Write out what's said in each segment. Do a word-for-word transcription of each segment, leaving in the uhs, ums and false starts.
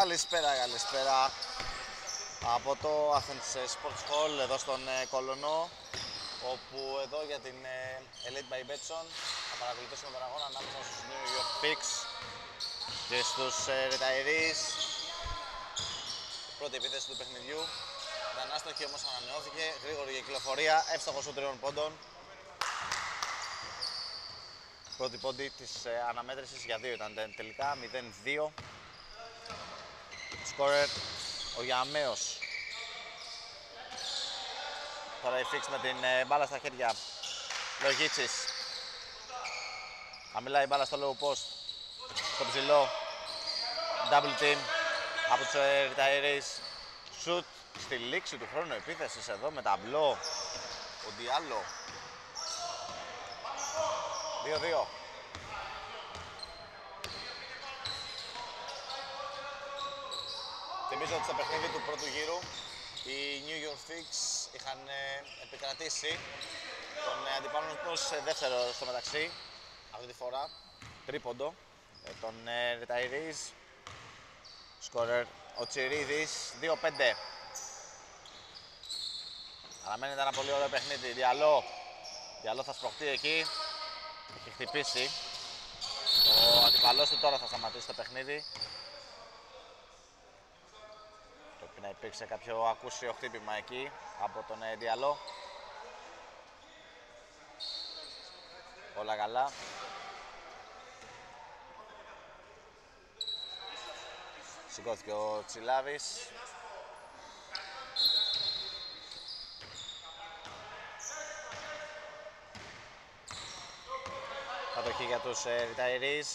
Καλησπέρα, καλησπέρα από το Athens Sports Hall εδώ στον Κολονό, όπου εδώ για την Elite by Betson θα παρακολουθήσουμε τον αγώνα ανάμεσα στους New York Knicks και στους Retirees. Η πρώτη επίθεση του παιχνιδιού ήταν άστοχη, όμως ανανεώθηκε, γρήγορη κυκλοφορία, εύστοχος των τριών πόντων. Πρώτη πόντη της αναμέτρησης για δύο ήταν τελικά, μηδέν δύο. Σκόρερ ο Γιαμέος. Τώρα η Fix με την μπάλα στα χέρια. Λογίτσης. Αμιλάει η μπάλα στο low post. Στο ψηλό. Double team από τους Retirees. Shoot στη λήξη του χρόνου επίθεσης εδώ με ταμπλό. Ο Διάλο. δύο δύο. Θυμίζω ότι στο παιχνίδι του πρώτου γύρου οι New York Knicks είχαν επικρατήσει τον αντιπάλων τους σε δεύτερο στο μεταξύ, αυτή τη φορά τρίποντο, τον Retirees. Σκόρερ ο Τσιρίδης, δύο πέντε. Αναμένεται ένα πολύ ωραίο παιχνίδι. Διαλό, Διαλό θα σπρωχτεί εκεί, έχει χτυπήσει. Ο αντιπαλός του τώρα θα σταματήσει το παιχνίδι. Πρέπει να υπήρξε κάποιο ακούσιο χτύπημα εκεί από τον Διαλό. Όλα καλά. Σηκώθηκε ο Τσιλάβης. Κατοχή για τους Retirees.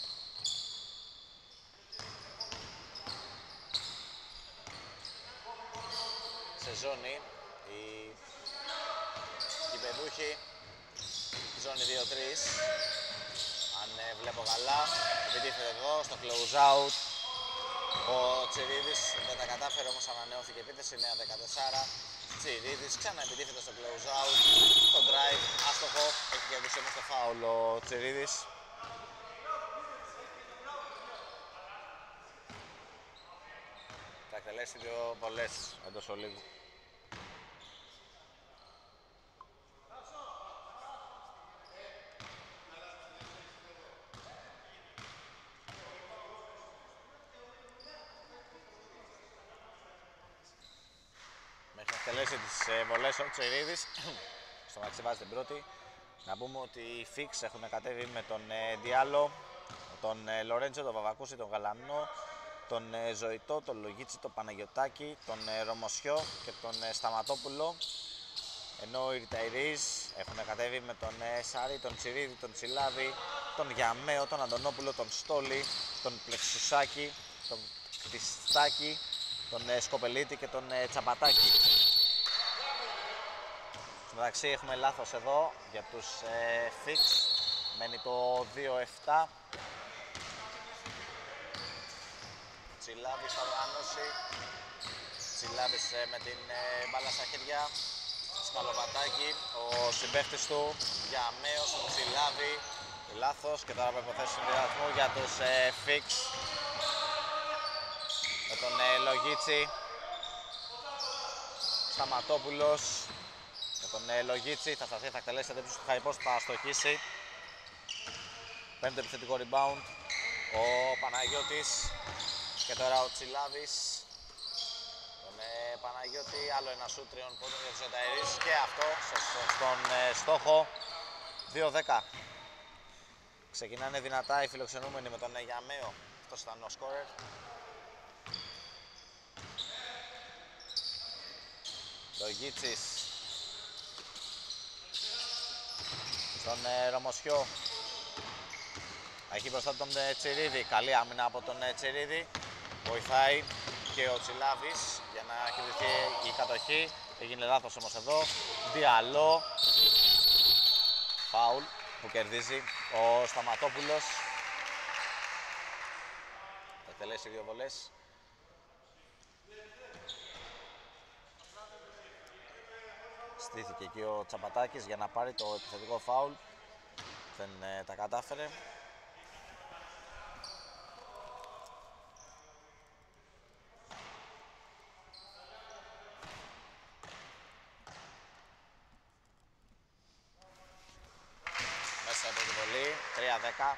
Σε ζώνη οι γηπεδούχοι, ζώνη δύο τρία, αν βλέπω καλά, επιτίθεται εδώ στο close out. Ο Τσιρίδης δεν τα κατάφερε, όμως ανανεώθηκε επίθεση, νέα δεκατέσσερα. Τσιρίδης ξανά επιτίθεται στο close out, το drive, άστοχο, έχει κερδίσει όμως το foul ο Τσιρίδης. Θα εκτελέσει δύο βολές εντός ολίγου. Μέχρι να εκτελέσει τις βολές ο Τσιρίδης, στο μεταξύ βάζει την πρώτη. Να πούμε ότι οι Fix έχουν κατέβει με τον Διάλο, τον Λορέντζο, τον Βαβακούση, τον Γαλανό, τον Ζωητό, τον Λογίτσι, τον Παναγιωτάκη, τον Ρωμοσιό και τον Σταματόπουλο. Ενώ οι Retirees έχουν κατέβει με τον Σάρι, τον Τσιρίδη, τον Τσιλάβη, τον Γιαμέο, τον Αντωνόπουλο, τον Στόλη, τον Πλεξουσάκη, τον Κτιστάκη, τον Σκοπελίτη και τον Τσαπατάκη. Στο μεταξύ έχουμε λάθος εδώ για τους ε, Fix, μένει το δύο επτά. Τσιλάβης θα οργανώσει. Τσιλάβης ε, με την ε, μπάλα στα χέρια. Σκαλοπατάκι, ο συμπαίχτης του Γιαμέος, τον Τσιλάβη. Λάθος και τώρα από υποθέσεις συνδυασμού για τους ε, Fix. Με τον ε, Λογίτσι. Σταματόπουλος. Με τον ε, Λογίτσι θα σταθεί, θα εκτελέσει δεν τους του Χαϊπός, θα αστοχίσει. Παίρνει το επιθετικό rebound ο Παναγιώτης. Και τώρα ο Τσιλάβης. Τον ε, Παναγιώτη, άλλο ένα σουτ τριών πόντων για τους Retirees και αυτό στον ε, στόχο δύο δέκα. Ξεκινάνε δυνατά οι φιλοξενούμενοι με τον ε, Γιαμέο. Αυτός ήταν ο σκόρερ. Λογίτσης. Στον ε, Ρωμοσιό. Έχει μπροστά τον ε, Τσιρίδη. Καλή άμυνα από τον ε, Τσιρίδη. Βοηθάει και ο Τσιλάβης για να κερδιθεί η κατοχή. Έγινε λάθος όμως εδώ. Διαλό. Φάουλ που κερδίζει ο Σταματόπουλος. Θα εκτελέσει δύο βολές. Στήθηκε εκεί ο Τσαπατάκης για να πάρει το επιθετικό φάουλ. Δεν ε, τα κατάφερε. δέκα.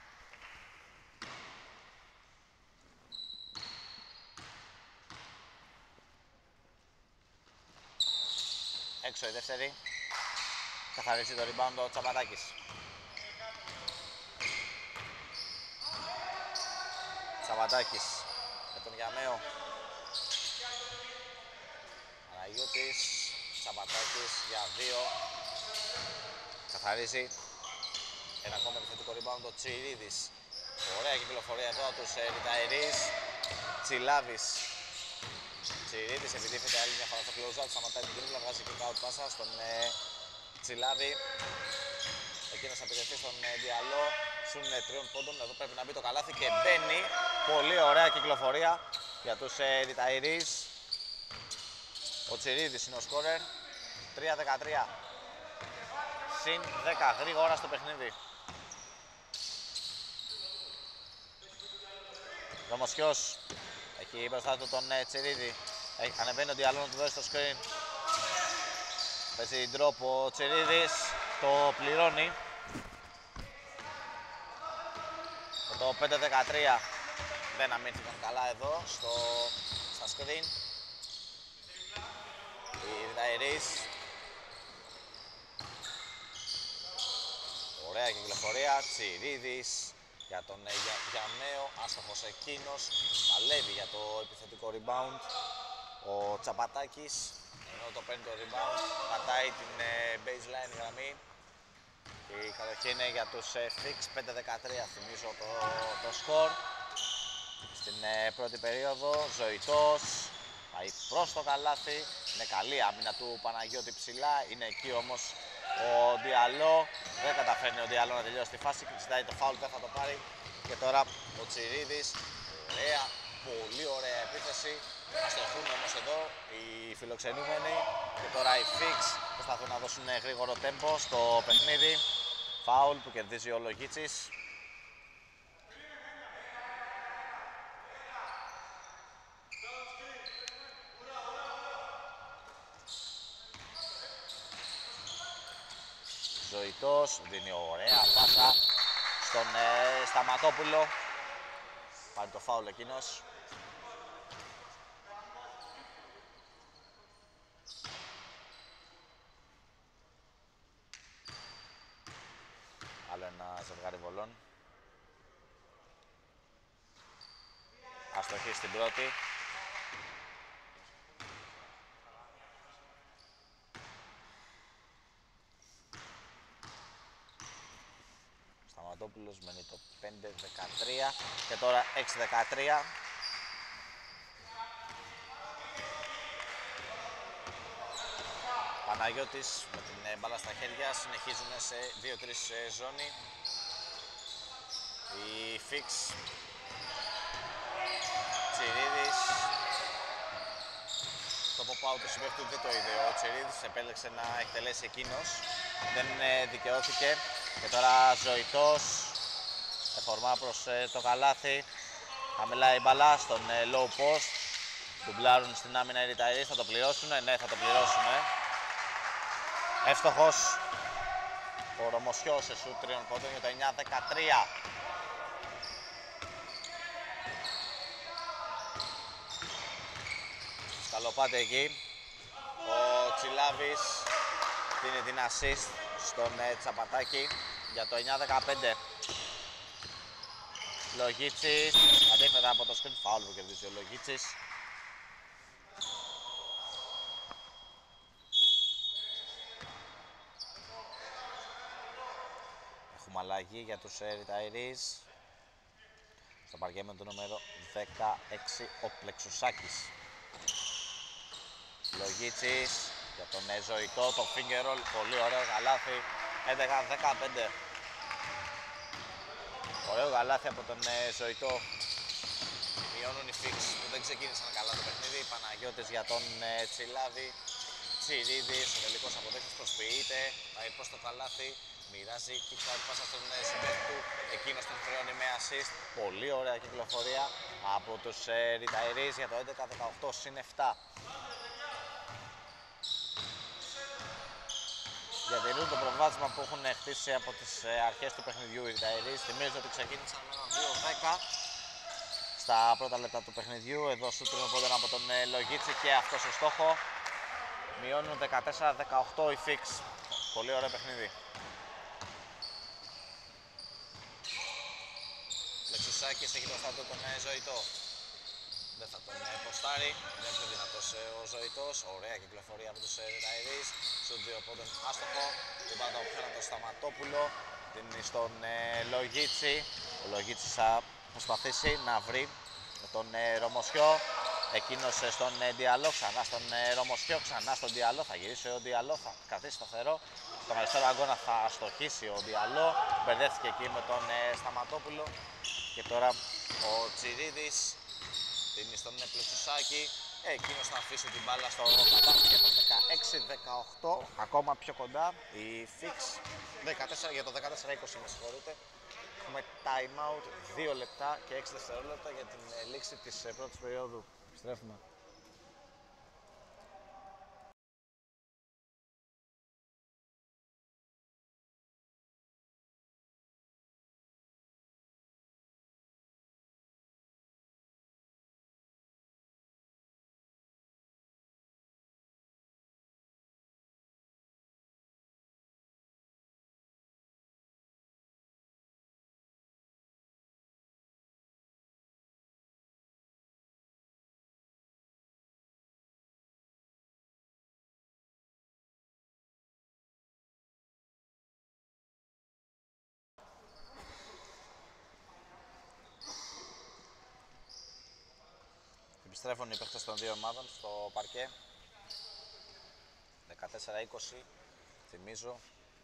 Έξω η δεύτερη. Καθαρίζει το rebound ο Τσαπατάκης. Τσαπατάκης με τον Γιαμαίο. Παναγιώτης, Τσαπατάκης για δύο. Καθαρίζει. Ένα ακόμα επιθετικό rebound ο Τσιρίδης. Ωραία κυκλοφορία εδώ από τους Ριταερείς. Τσιλάβης. Τσιρίδης επιτίθεται άλλη μια φορά στο close-out. Σταματάει την τρίπλα, βγάζει kick out πάσα στον ε, Τσιλάβη. Εκείνος θα επιτεθεί στον ε, Διαλό. Σουν ε, τριών πόντων. Εδώ πρέπει να μπει το καλάθι και μπαίνει. Πολύ ωραία κυκλοφορία για τους ε, Ριταερείς. Ο Τσιρίδης είναι ο σκόρερ. τρία δεκατρία. Συν δέκα γρήγορα στο παιχνίδι. Δομοσιός έχει μπροστά του τον ε, Τσιρίδη. Έχει, ανεβαίνει ο Διαλό να του δώσει το screen. Παίζει drop ο Τσιρίδης. Το πληρώνει. Και το πέντε δεκατρία δεν αμήνθηκαν καλά εδώ στο, στα screen. Οι Ριταερείς. Ωραία κυκλοφορία, Τσιρίδης για τον ε, για, Γιαμαίο, άστοχος εκείνος, παλεύει για το επιθετικό rebound ο Τσαπατάκης, ενώ το παίρνει το rebound, πατάει την ε, baseline γραμμή και η κατοχή είναι για τους ε, Fix. Πέντε δεκατρία θυμίζω το, το score. Στην ε, πρώτη περίοδο, Ζωητός πάει προς το καλάθι, είναι καλή άμυνα του Παναγιώτη ψηλά, είναι εκεί όμως ο Διαλό. Δεν καταφέρνει ο Διαλό να τελειώσει τη φάση και ζητάει το foul, δεν θα το πάρει. Και τώρα ο Τσιρίδης, ωραία, πολύ ωραία επίθεση. Αστοχούν όμως εδώ οι φιλοξενούμενοι και τώρα οι Fix προσπαθούν να δώσουν γρήγορο τέμπο στο παιχνίδι. Foul που κερδίζει ο Λογίτσης. Ζωητός δίνει ωραία πάσα στον ε, Σταματόπουλο. Πάρει το φάουλ εκείνος. Άλλο ένα ζευγάρι βολών. Αστοχή στην πρώτη. Σταματόπουλος μένει το πέντε δεκατρία και τώρα έξι δεκατρία. Παναγιώτης με την μπάλα στα χέρια, συνεχίζουν σε δύο τρία ζώνη. Η Fix, Τσιρίδης. Το pop-out του συμπαίχτου δεν το είδε ο Τσιρίδης, επέλεξε να εκτελέσει εκείνος. Δεν δικαιώθηκε και τώρα Ζωητός. Εφορμά προς το καλάθι. Χαμηλά η μπαλά στον low post. Ντουμπλάρουν στην άμυνα οι Ριταερείς, θα το πληρώσουνε, ναι θα το πληρώσουνε. Εύστοχος ο Ρωμοσιός σε σουτ τριών πόντων για το εννιά δεκατρία. Σκαλοπάται εκεί. Ο Τσιλάβης δίνει την assist στον Τσαπατάκη για το εννιά δεκαπέντε. Λογίτσης, αντίθετα από το screen foul που κερδίζει ο Λογίτσης. Έχουμε αλλαγή για τους Ριταερείς. Στο παρκέ με το νούμερο δεκαέξι ο Πλεξουσάκης. Λογίτσης για τον Ζωητό, το finger roll, πολύ ωραίο καλάθι. έντεκα δεκαπέντε. Ωραίο καλάθι από τον Ζωητό. Μειώνουν οι Fix που δεν ξεκίνησαν καλά το παιχνίδι. Παναγιώτης για τον Τσιλάβη. Τσιρίδης, ο τελικός αποδέχτης προσποιείται, πάει προς το καλάθι. Μοιράζει kick out πάσα στον συμπαίχτη του. Εκείνος τον χρεώνει με assist. Πολύ ωραία κυκλοφορία από τους Ριταερείς για το έντεκα δεκαοκτώ συν επτά. Διατηρούν το προβάδισμα προβάδισμα που έχουν χτίσει από τις αρχές του παιχνιδιού οι Ριταερείς. Θυμίζω ότι ξεκίνησαν με ένα δύο δέκα στα πρώτα λεπτά του παιχνιδιού. Εδώ σου τρίμα πόντων από τον Λογίτσι και αυτό στο στόχο. Μειώνουν δεκατέσσερα δεκαοκτώ οι Φίξ. Πολύ ωραίο παιχνίδι. Λεξουσάκης έχει μπροστά του τον Ζωητό. Δεν θα τον ποστάρει, δεν είναι πιο δυνατός ο Ζωητός. Ωραία κυκλοφορία από τους Ριταερείς. Στους δύο πόντων άστοχο. Την πάντα από πέρα το Σταματόπουλο. Δίνει στον Λογίτσι. Ο Λογίτσις θα προσπαθήσει να βρει τον Ρωμοσιό. Εκείνος στον Διαλό, ξανά στον Ρωμοσιό, ξανά στον Διαλό. Θα γυρίσει ο Διαλό, θα κρατήσει σταθερό. Στον αριστερό αγώνα θα αστοχίσει ο Διαλό. Μπερδεύτηκε εκεί με τον Σταματόπουλο. Και τώρα ο Τσιρίδης δίνει στον Πλεξουσάκη. Εκείνος θα αφήσει την μπάλα στο κατάφυλλο για το δεκαέξι δεκαοκτώ. Ακόμα πιο κοντά η Φίξ. δεκατέσσερα για το δεκατέσσερα είκοσι, με συγχωρείτε. Έχουμε time out δύο λεπτά και έξι δευτερόλεπτα για την λήξη της πρώτης περίοδου. Επιστρέφουμε. Επιστρέφουν οι παίχτες των δύο ομάδων στο παρκέ. δεκατέσσερα είκοσι, θυμίζω.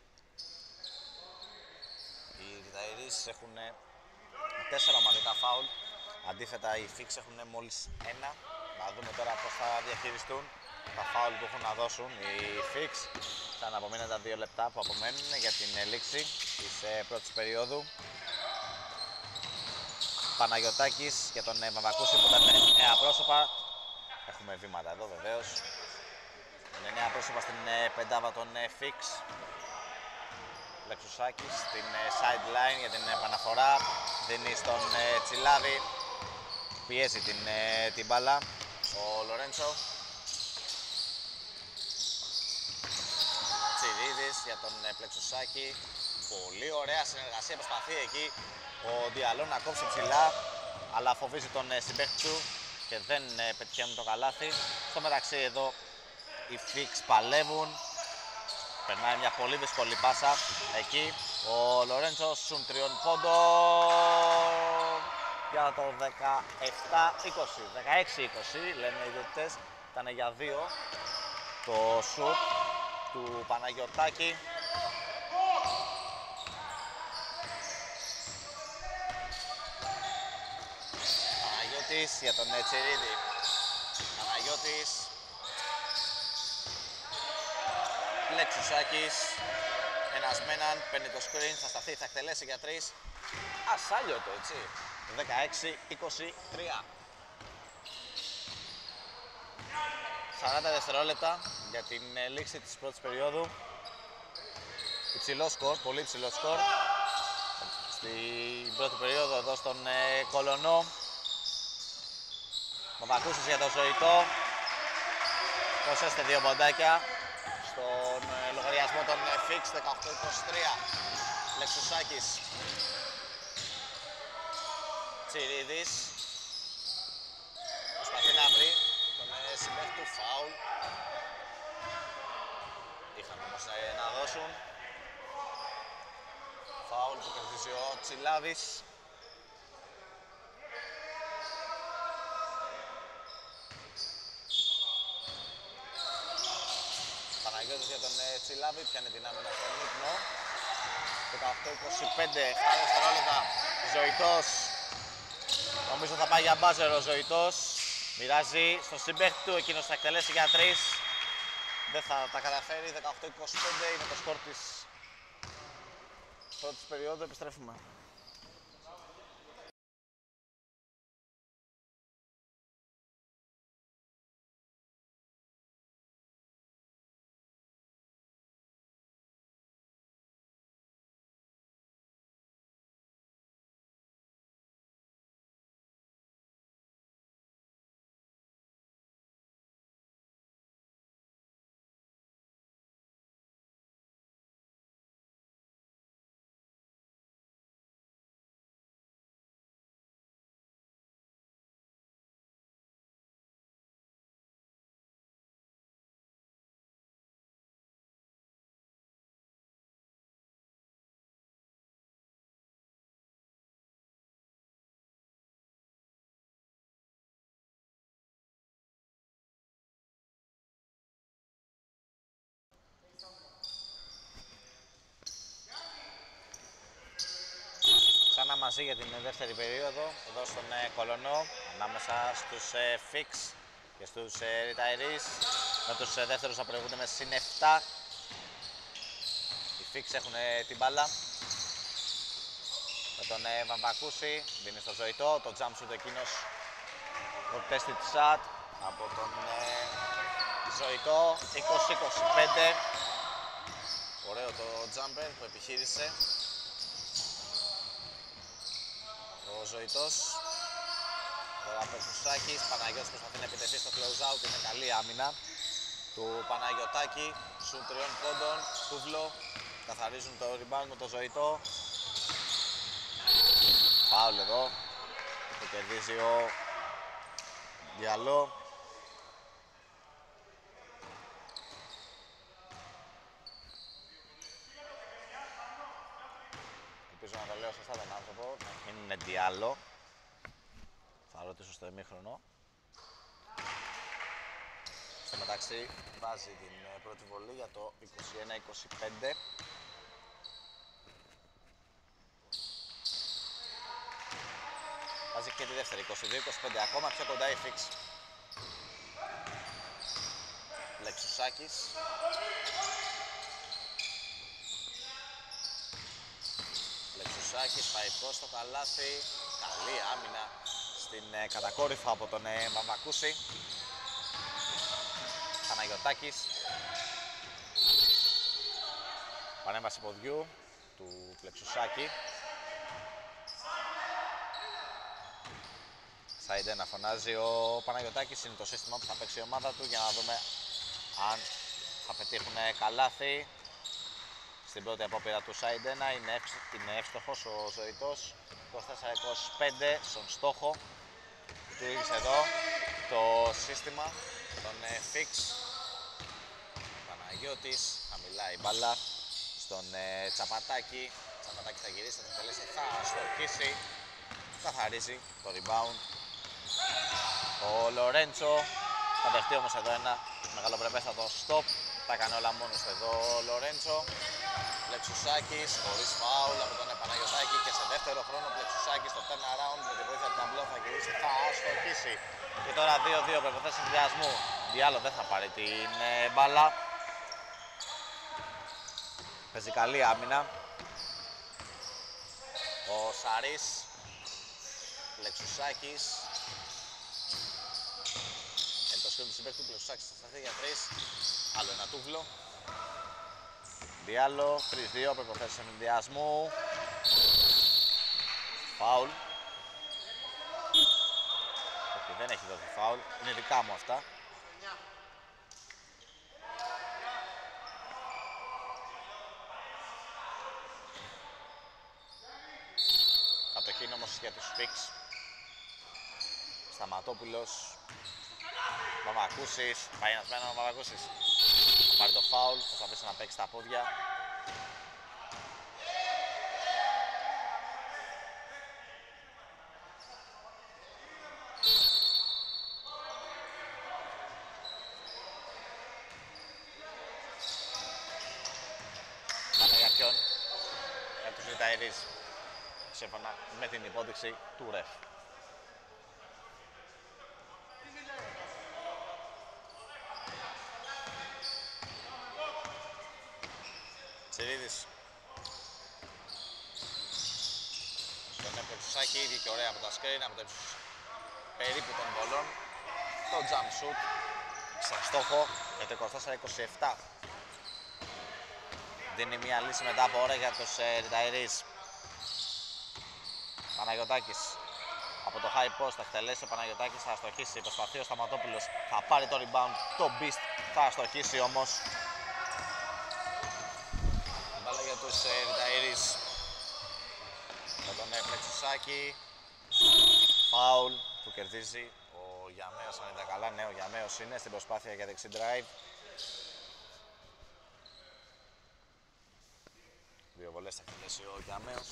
Οι Ριταερείς έχουν τέσσερα ομαδικά φάουλ. Αντίθετα οι Φίξ έχουν μόλις ένα. Να δούμε τώρα πώς θα διαχειριστούν τα φάουλ που έχουν να δώσουν οι Φίξ. Θα απομείνουν τα δύο λεπτά που απομένουν για την λήξη της πρώτης περίοδου. Παναγιωτάκης για τον Βαβακούση που ήταν εννέα πρόσωπα. Έχουμε βήματα εδώ βεβαίως. εννέα πρόσωπα στην πεντάβα των Φίξ. Λεξουσάκης στην sideline για την επαναφορά. Δίνει στον Τσιλάβη. Πιέζει την, την μπάλα ο Λορέντσο. Τσιρίδης για τον Πλεξουσάκη. Πολύ ωραία συνεργασία, προσπαθεί εκεί ο Διαλό να κόψει ψηλά, αλλά φοβίζει τον συμπαίχτη του και δεν πετυχαίνουν το καλάθι. Στο μεταξύ εδώ οι Φίξ παλεύουν. Περνάει μια πολύ δύσκολη πάσα εκεί. Ο Λορέντσο σουν τριών πόντων για το δεκαεπτά είκοσι. δεκαέξι είκοσι λένε οι διαιτητές. Ήταν για δύο το σουτ του Παναγιωτάκη. Παναγιώτης για τον Τσιρίδη. Παναγιώτης. Λεξουσάκης. Ένας με έναν, παίρνει το screen, θα σταθεί, θα εκτελέσει για τρεις. Ασάλιωτο, έτσι. δεκαέξι είκοσι τρία. σαράντα δευτερόλεπτα για την λήξη της πρώτης περίοδου. Υψηλό σκορ, πολύ υψηλό σκορ. Στην πρώτη περίοδο εδώ στον ε, Κολονό. Μαπακούσης για το Ζωητό. Προσέστε δύο ποντάκια στον ε, λογαριασμό των ε, Φίξ. Δεκαοκτώ είκοσι τρία. Λεξουσάκης. Τσιρίδης. Προσπαθεί να βρει τον ε, συμπαίχτη του, φάουλ. Είχαν όμως ε, να δώσουν. Φάουλ που κερδίζει ο Τσιλάβης. Παναγιώτης για τον ε, Τσιλάβη, πιάνει την άμυνα στον ύπνο. δεκαοκτώ είκοσι πέντε, επτά δευτερόλεπτα. Ζωητός. Νομίζω θα πάει για μπάζερ ο Ζωητός. Μοιράζει στον συμπαίχτη του, εκείνος θα εκτελέσει για τρεις. Δεν θα τα καταφέρει, δεκαοκτώ είκοσι πέντε είναι το σκορ της πρώτης περίοδου. Επιστρέφουμε. Απόσταση για την δεύτερη περίοδο εδώ στον Κολονό ανάμεσα στους Fix και στους Retirees, με τους δεύτερους να προηγούνται με συν επτά. Οι Fix έχουν την μπάλα με τον Βαμβακούση, δίνει στο Ζωητό, το jump shoot εκείνος, το tested shot από τον Ζωητό, είκοσι είκοσι πέντε. Ωραίο το jumper που επιχείρησε ο Ζωητός. Τώρα Πετσουσάκης, Παναγιώτης προσπαθεί να επιτεθεί στο close out, είναι καλή άμυνα του Παναγιωτάκη, σου τριών πόντων, Τούβλο, καθαρίζουν το rebound με το Ζωητό. Φάουλ εδώ, το κερδίζει ο Διαλό. Ελπίζω να το λέω σωστά τον άνθρωπο, είναι Διαλό. Θα ρωτήσω στο ημίχρονο. Στο μεταξύ βάζει την πρώτη βολή για το είκοσι ένα είκοσι πέντε. Βάζει και τη δεύτερη, είκοσι δύο είκοσι πέντε, ακόμα πιο κοντά η Fix. Λεξουσάκης. Λεξουσάκης πάει προς το καλάθι. Καλή άμυνα στην ε, κατακόρυφα από τον ε, Μαμακούση. Παναγιωτάκης. Πανέμβαση ποδιού του Πλεξουσάκη. Side ένα φωνάζει ο Παναγιωτάκης, είναι το σύστημα που θα παίξει η ομάδα του για να δούμε αν θα πετύχουν καλάθι. Στην πρώτη απόπειρα του side ένα είναι, εύξ, είναι εύστοχος ο Ζωητός, είκοσι τέσσερα είκοσι πέντε στον στόχο. Λειτουργήσε εδώ το σύστημα, τον ε, Fix. Παναγιώτης, χαμηλά η μπάλα στον ε, Τσαπατάκη. Τσαπατάκη θα γυρίσει, θα τελέσει, θα στοχίσει, καθαρίζει το rebound ο Λορέντσο. Θα δεχτεί όμως εδώ ένα μεγαλοπρεπέστατο stop. Τα έκανε όλα μόνος του εδώ ο Λορέντσο. Πλεξουσάκης χωρίς φάουλ από τον Παναγιωτάκη και σε δεύτερο χρόνο Πλεξουσάκης στο turnaround με τη βοήθεια του ταμπλό θα γυρίσει, θα αστοχίσει. Και τώρα δύο δύο προϋποθέσεις συνδυασμού. Διάλο δεν θα πάρει την ε, μπάλα. Παίζει καλή άμυνα ο Σαρής. Πλεξουσάκης. Είναι το σκριν του συμπαίχτη του Πλεξουσάκης, θα σταθεί για τρεις. Άλλο ένα Τούβλο. Διάλο, τρεις δύο, προϋποθέσεις ενδιασμού. Φάουλ. Όχι, δεν έχει δώσει φάουλ, είναι δικά μου αυτά. Κατοχή είναι όμως για τους Fix. Σταματόπουλος. Μαμακούσης, πάει ένας μένα ο Μαμακούσης. Θα πάρει το φάουλ, θα αφήσει να παίξει τα πόδια. Πάμε για ποιον? Για τους Retirees, σύμφωνα με την υπόδειξη του ρεφ. Τσιρίδης. Τον Πλεξουσάκη ήδη και ωραία από τα screen, από τα ύψους περίπου των βολών. Το jump shoot σαν στόχο για το είκοσι τέσσερα είκοσι επτά. Δίνει μια λύση μετά από ώρα για τους ε, Retirees. Παναγιωτάκης από το high post θα εκτελέσει, ο Παναγιωτάκης θα αστοχίσει, προσπαθεί ο Σταματόπουλος, θα πάρει το rebound, το beast θα αστοχίσει όμως. Μπάλα για τους ε, Retirees. Με τον ε, Πλεξουσάκη. Φάουλ που κερδίζει ο Γιαμέος, αν ήταν καλά, ναι, ο Γιαμέος είναι στην προσπάθεια για δεξί drive. Δύο βολές θα εκτελέσει ο Γιαμέος.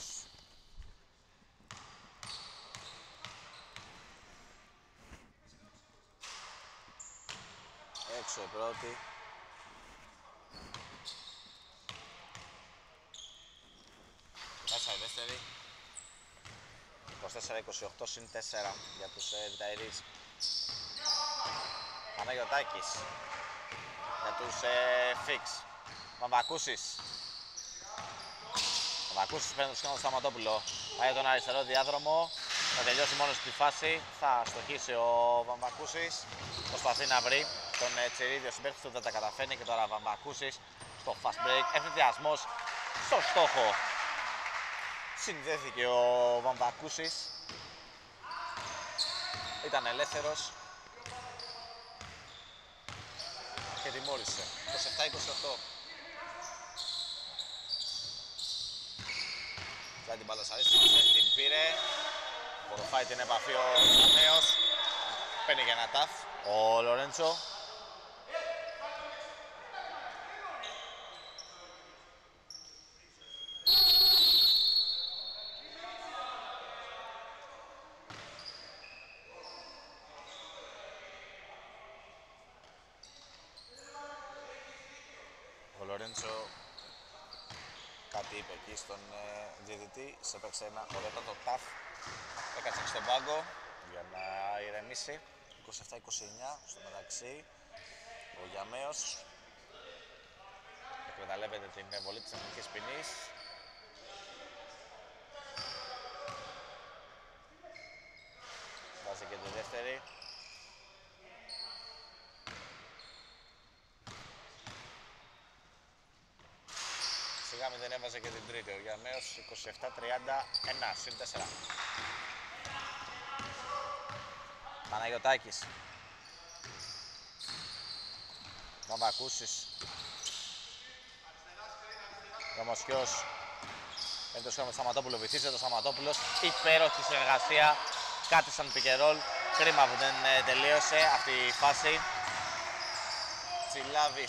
Έξω η πρώτη. Μέσα η δεύτερη. είκοσι τέσσερα είκοσι οκτώ συν τέσσερα για τους ε, Ριταϊρείς. Παναγιωτάκης για τους ε, Fix. Βαμβακούσης. Βαμβακούσης παίρνει το σχήμα του Σταματόπουλο. Πάει τον αριστερό διάδρομο. Θα τελειώσει μόνος στη φάση. Θα στοχίσει ο Βαμβακούσης. Προσπαθεί να βρει τον ε, Τσιρίδη. Ο συμπαίκτης του δεν τα καταφέρνει. Και τώρα Βαμβακούσης στο fast break. Ευθυνδιασμός στο στόχο. Συνδέθηκε ο Βαμβακούσης. Ήταν ελεύθερος και τιμώρησε. είκοσι επτά είκοσι οκτώ. Φάει την παλασαρίστηκε, την πήρε. Απορροφάει την επαφή ο Νέος. Παίρνει για ένα ταφ ο Λορέντσο. Ο Λορέντσο κάτι είπε εκεί στον ε, διαιτητή, σε έπαιξε ένα ωραίο ταφ, έκατσε στον πάγκο για να ηρεμήσει. είκοσι επτά είκοσι εννιά στο μεταξύ, ο Γιαμέος εκμεταλλεύεται την βολή της εθνικής ποινής. Βάζει και τη δεύτερη. Σιγά μην δεν έβαζε και την τρίτη, ο Γιαννέος είκοσι επτά τριάντα ένα, συν τέσσερα. Παναγιωτάκης. Βαμβακούσης. Δομοσιός. Παίρνει το σχήμα του Σταματόπουλο, βυθίζεται το Σταματόπουλος. Υπέροχη συνεργασία. Κάτι σαν πικερόλ. Κρίμα που δεν ε, τελείωσε αυτή η φάση. Τσιλάβης.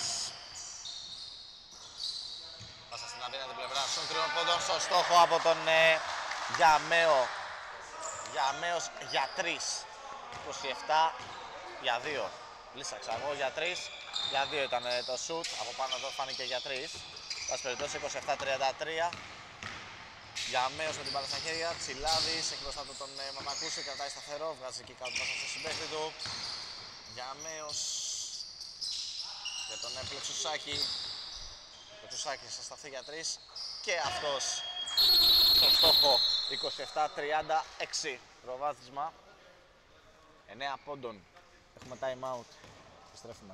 Πάσα στην αδύνατη πλευρά των τριών πόντων στο στόχο από τον ε, Γιαμέο. Γιαμέος για τρεις. είκοσι επτά για δύο. Λύσαξα εγώ για τρεις. Για δύο ήταν ε, το σουτ. Από πάνω εδώ φάνηκε για τρεις. Πάση περιπτώσει είκοσι επτά τριάντα τρία. Γιαμέος με την μπάλα στα χέρια. Τσιλάβης έχει μπροστά του τον ε, Μαμακούση. Κρατάει σταθερό. Βγάζει και κάτω πάσα στο συμπαίχτη του. Γιαμέος για τον ε, Πλεξουσάκη. Πλεξουσάκη θα σταθεί για τρεις. Και αυτός στο στόχο. είκοσι επτά τριάντα έξι. Προβάδισμα εννέα πόντων. Έχουμε time out. Επιστρέφουμε.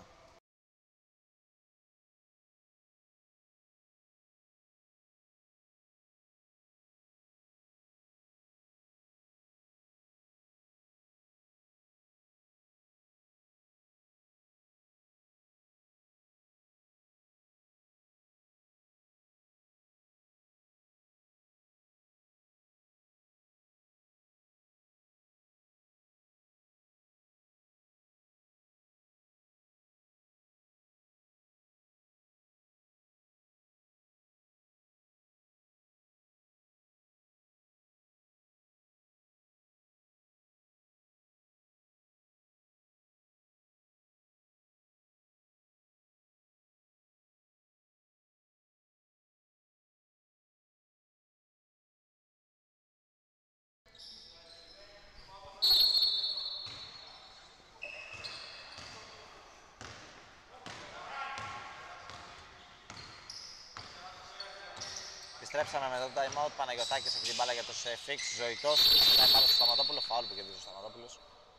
Επιστρέψαμε με το time out. Παναγιωτάκης έχει την μπάλα για τους Fix. Ζωητός. Μετά πάνω στο Σταματόπουλο. Φάουλ που κερδίζει ο Σταματόπουλος.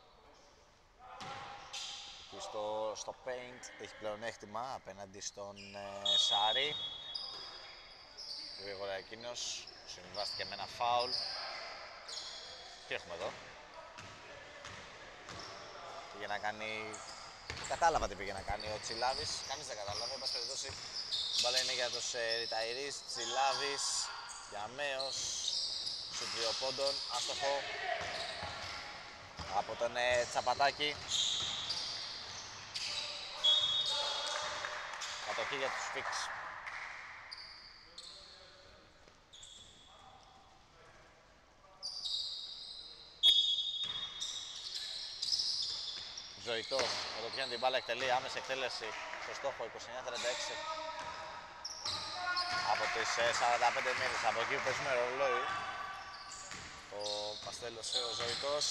Και στο, στο paint έχει πλεονέκτημα απέναντι στον ε, Σάρη. Γρήγορα εκείνος συμβιβάστηκε με ένα φάουλ. Τι έχουμε εδώ. Πήγε να κάνει... Κατάλαβα τι πήγε να κάνει ο Τσιλάβης. Κανείς δεν κατάλαβε. Εν πάση περιπτώσει, η μπάλα είναι για τους ε, Ριταϊρείς. Τσιλάβης, Γιαμέος, σου τριοπόντων, άστοχο από τον ε, Τσαπατάκη. Κατοχή για τους Fix. Ζωητός, με το πιάνει την μπάλα, εκτελεί άμεση εκτέλεση στο στόχο είκοσι εννέα τριάντα έξι από τις σαράντα πέντε μήνες από εκεί που παίζουμε ρολόι. Ο Παστέλος ο Ζωητός.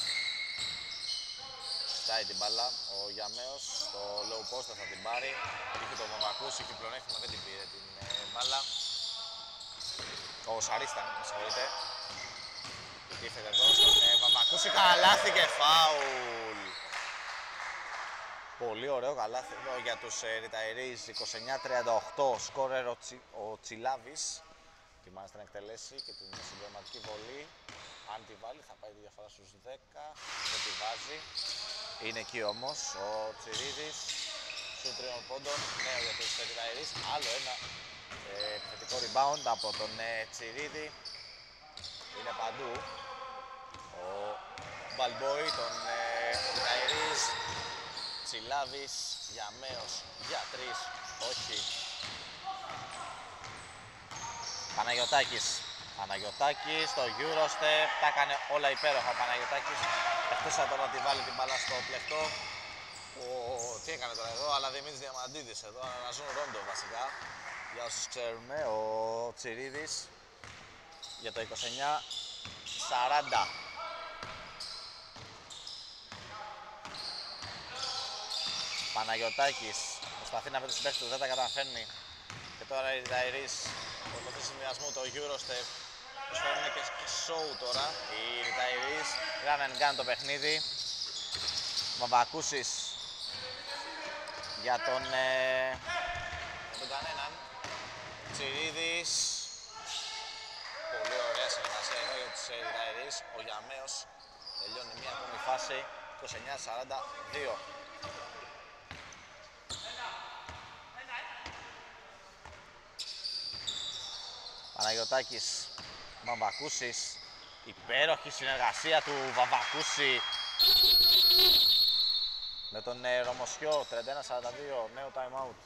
Στάει την μπάλα. Ο Γιαμέος στο low post θα την πάρει. Είχε τον Μαβακούς, είχε πλεονέκτημα, δεν την πήρε την ε, μπάλα. Ο Σαρίσταν, με συγχωρείτε. Ήρθε εδώ στον ε, Μαβακούς, καλάθι και φάουλ. Πολύ ωραίο καλάθι εδώ για τους ε, Ριταϊρείς. είκοσι εννιά τριάντα οκτώ, σκόρερ ο, Τσι, ο Τσιλάβης. Ετοιμάζεται να εκτελέσει και την συμπληρωματική βολή. Αν τη βάλει θα πάει τη διαφορά στους δέκα, δεν τη βάζει. Είναι εκεί όμως ο Τσιρίδης, στους τριών πόντων, νέο για τους Ριταϊρείς. Άλλο ένα ε, επιθετικό rebound από τον ε, Τσιρίδη. Είναι παντού ο Μπαλμπόι, τον ε, Ριταϊρείς. Τσιλάβης, Γιαμέος για τρεις, όχι. Παναγιωτάκης, Παναγιωτάκης στο Eurostep, τα έκανε όλα υπέροχα ο Παναγιωτάκης. Εκτός από το να τη βάλει την μπάλα στο πλεκτό. Ο... Τι έκανε τώρα εδώ, αλλά Δημήτρης Διαμαντίδης εδώ, αναζούν ρόντο βασικά. Για όσους ξέρουμε, ο Τσιρίδης για το είκοσι εννιά σαράντα. Παναγιωτάκης προσπαθεί να βρει τους παίκτες του, δεν τα καταφέρνει. Και τώρα οι Ριταϊρείς προσπαθεί συνδυασμού το Eurostep. Προσφέρουν και, και show τώρα οι Ριταϊρείς. Run and gun το παιχνίδι. Μαβακούσης για τον, ε, για τον κανέναν. Τσιρίδης. Πολύ ωραία συνεργασία εδώ για τους Ριταϊρείς. Ο Γιαμέος τελειώνει μια ακόμη φάση. είκοσι εννιά σαράντα δύο. Παναγιωτάκης, Βαμβακούσης, υπέροχη συνεργασία του Βαμβακούση με τον ε, Ρωμοσιό, τριάντα ένα σαράντα δύο, νέο time out.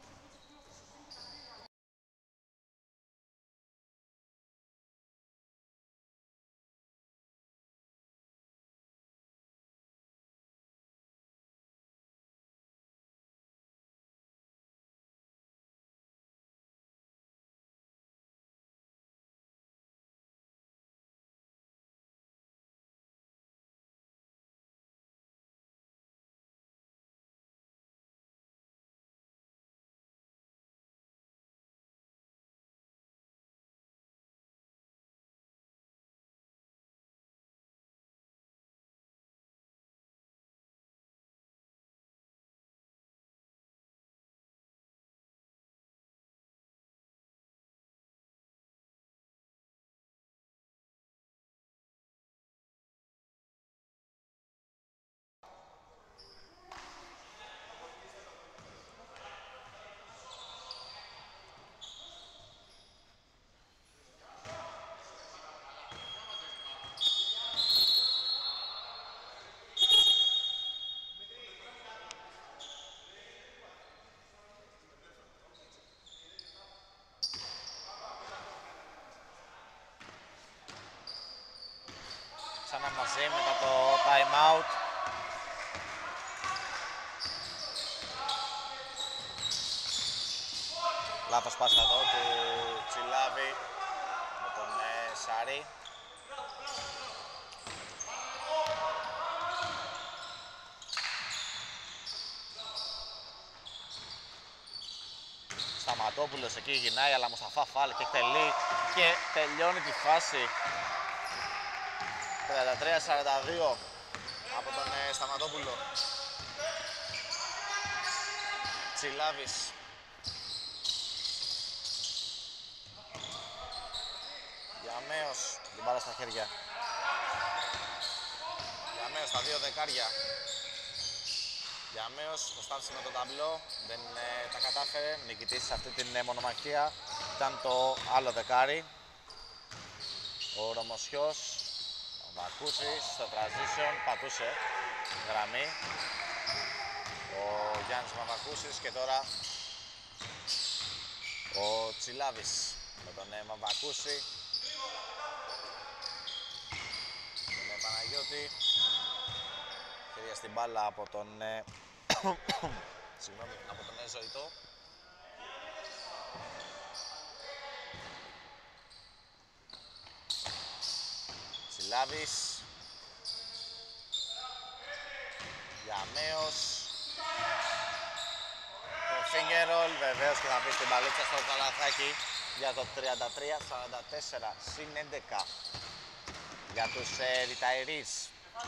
Ξανά μαζί μετά το time out. Λάθος πάσα εδώ του Τσιλάβη με τον ε, Σαρή. Σταματόπουλος εκεί γυρνάει, αλλά Μουσταφά φάλει και εκτελεί και τελειώνει τη φάση. τριάντα τρία σαράντα δύο από τον ε, Σταματόπουλο. Τσιλάβης. Γιαμέος, την μπάλα στα χέρια. Γιαμέος στα δύο δεκάρια. Γιαμέος προσπάθησε με το ταμπλό, δεν ε, τα κατάφερε. Νικητής σε αυτή την ε, μονομαχία ήταν το άλλο δεκάρι. Ο Ρωμοσιός, ο Βακούσης στο transition, πατούσε γραμμή. Ο Γιάννης Μαβακούσης και τώρα ο Τσιλάβης με τον ε, Μαβακούση. Τον ε, Παναγιώτη. Χέρια στην μπάλα από τον ε, συγγνώμη, από τον ε, Ζωητό. Τσιλάβης. Γιαμέος. Το finger roll βεβαίως και θα πει στην παλίτσα στο καλαθάκι για το τριάντα τρία σαράντα τέσσερα συν έντεκα για τους ε, retirees.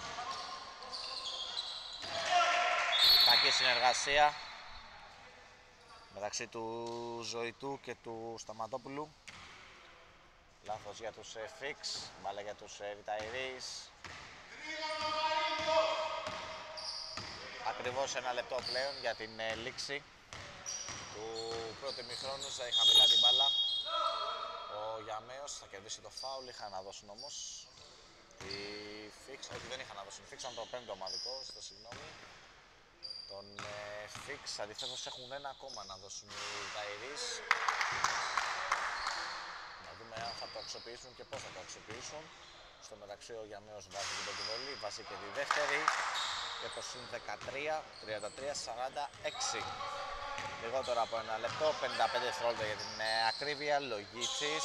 Κακή συνεργασία μεταξύ του Ζωητού και του Σταματόπουλου. Λάθος για τους ε, Fix, μπάλα για τους ε, retirees. Ακριβώς ένα λεπτό πλέον για την ε, λήξη του πρώτου ημιχρόνου. Θα έχει χαμηλά την μπάλα ο Γιαμέος, θα κερδίσει το φάουλ. Είχαν να δώσουν όμως οι Fix, όχι δεν είχαν να δώσουν, φίξαν το πέμπτο ομαδικό, στο συγγνώμη. Τον ε, Fix αντιθέτως έχουν ένα ακόμα να δώσουν οι retirees. Να δούμε αν θα το αξιοποιήσουν και πώς θα το αξιοποιήσουν. Στο μεταξύ ο Γιαμέος βάζει την πρώτη βολή, βάζει και τη δεύτερη και το συν δεκατρία τριάντα τρία σαράντα έξι. Λιγότερο από ένα λεπτό, πενήντα πέντε δευτερόλεπτα για την ε, ακρίβεια. Λογίτσης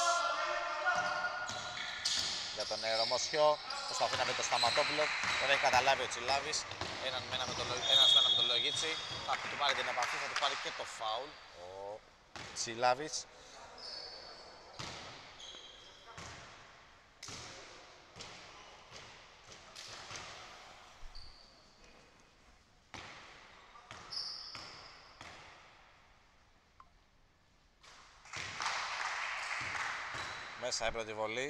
για τον ε, Ρωμοσιό. Προσπαθεί να βρει το Σταματόπουλο. Τον έχει καταλάβει ο Τσιλάβης. Έναν μένα με τον, ένας μένα με τον Λογίτσι. Θα του πάρει την επαφή, θα του πάρει και το φάουλ ο Τσιλάβης. Μέσα η πρώτη βολή.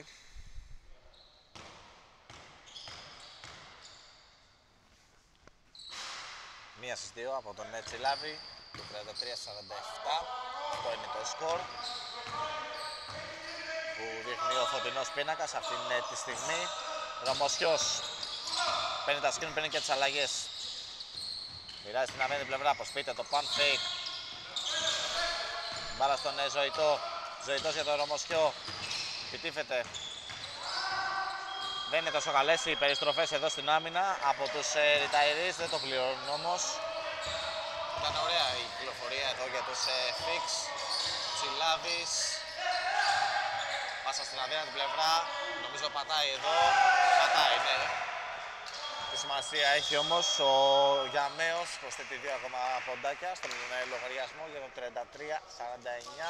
Μία στις δύο από τον Τσιλάβη. Το τριάντα τρία σαράντα επτά. Αυτό είναι το σκορ που δείχνει ο φωτεινός πίνακας αυτήν τη στιγμή. Ρωμοσιός παίρνει τα σκριν, παίρνει και τις αλλαγές. Μοιράζει την αμένη πλευρά, προσποιείται το pan fake. Μπάλα στον Ζωητό. Ζωητός για τον Ρωμοσιό. Επιτίθεται. Δεν είναι τόσο καλές οι περιστροφές εδώ στην άμυνα από τους ε, retirees, δεν το πληρώνουν όμως. Ήταν ωραία η κυκλοφορία εδώ για τους ε, Fix. Τσιλάβης. Πάσα στην αδύνατη πλευρά. Νομίζω πατάει εδώ. Πατάει, ναι. Τη σημασία έχει όμως ο Γιαμέος. Προσθέτει δύο ακόμα ποντάκια στον ε, λογαριασμό για το τριάντα τρία σαράντα εννιά.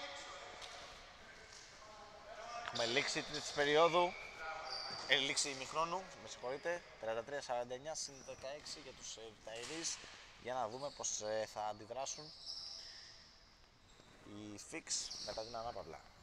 Έχουμε λήξη της περίοδου. Ε, λήξη ημιχρόνου, με συγχωρείτε. τριάντα τρία σαράντα εννιά συν δεκαέξι για τους retirees. Για να δούμε πώς ε, θα αντιδράσουν οι Fix μετά την ανάπαυλα.